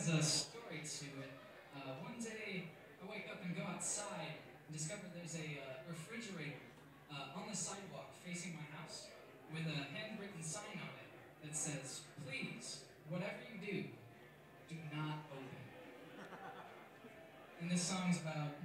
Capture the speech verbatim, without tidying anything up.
has a story to it. Uh, one day, I wake up and go outside and discover there's a uh, refrigerator uh, on the sidewalk facing my house with a handwritten sign on it that says, "Please, whatever you do, do not open." And this song's about